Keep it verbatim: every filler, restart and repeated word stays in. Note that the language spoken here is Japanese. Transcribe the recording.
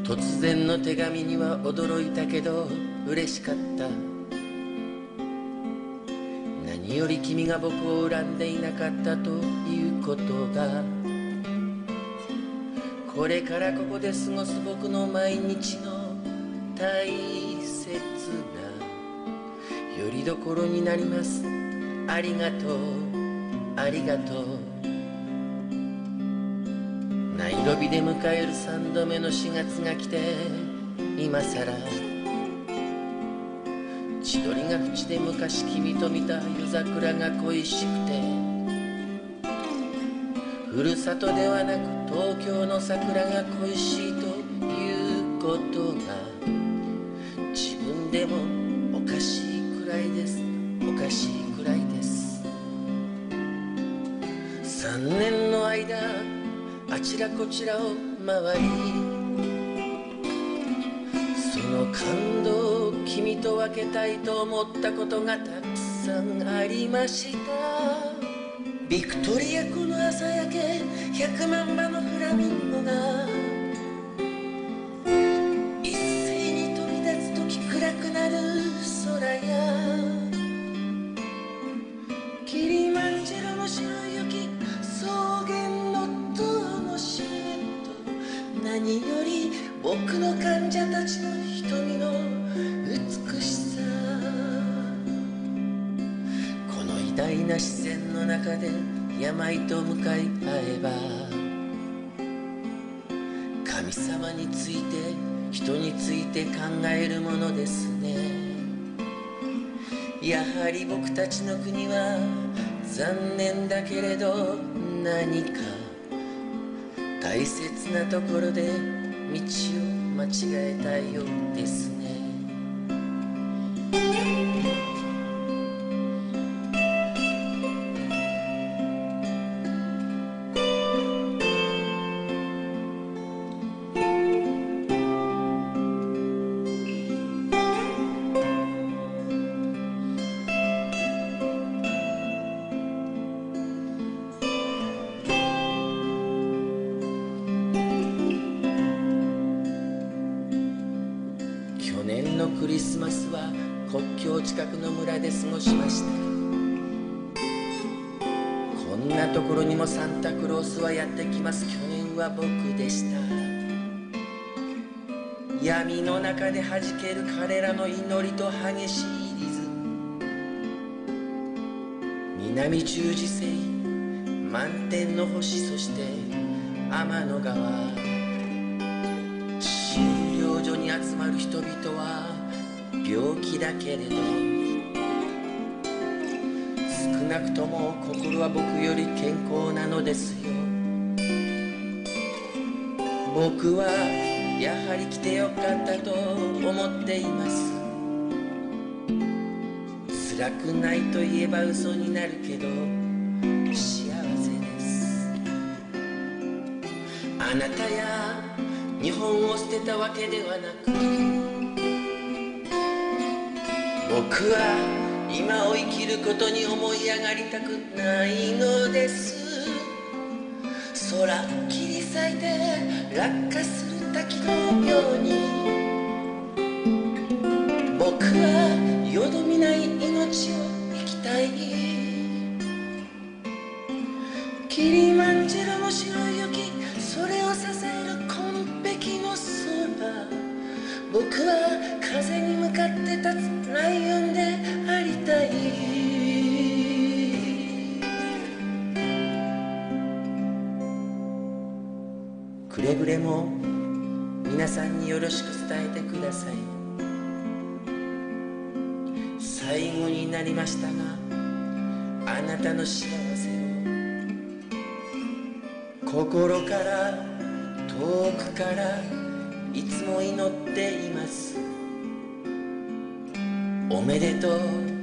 突然の手紙には驚いたけど嬉しかった。何より君が僕を恨んでいなかったということが、これからここで過ごす僕の毎日の大切なよりどころになります。ありがとうありがとう。ナイロビで迎える三度目のしがつが来て、今さら千鳥が淵で昔君と見た夜桜が恋しくて、ふるさとではなく東京の桜が恋しいということが自分でもおかしいくらいです。おかしいくらいです。三年の間あちらこちらを回り、その感動を君と分けたいと思ったことがたくさんありました。ビクトリア湖の朝焼け、百万羽のフラミンゴが一斉に飛び立つ時暗くなる空や、キリマンジャロの白い雪、草原の塔のシルエット、何より僕の患者たちの瞳の美しさ、この偉大な自然の中で病と向かい合えば、神様について人について考えるものですね。やはり僕たちの国は残念だけれど何か大切なところで道を間違えたようですね。去年のクリスマスは国境近くの村で過ごしました。こんなところにもサンタクロースはやってきます。去年は僕でした。闇の中で弾ける彼らの祈りと激しいリズム、南十字星、満天の星、そして天の川、収容所に集まる人々は病気だけれど、少なくとも心は僕より健康なのですよ。僕はやはり来てよかったと思っています。辛くないと言えば嘘になるけど幸せです。あなたや日本を捨てたわけではなく、僕は今を生きることに思い上がりたくないのです。空切り裂いて落下する滝のように、僕はよどみない命を生きたい。キリマンジャロの白い雪、それを支える紺碧の空、僕は風に向かって立つライオンでありたい。くれぐれも皆さんによろしく伝えてください。最後になりましたが、あなたの幸せを心から遠くからいつも祈っています。おめでとう。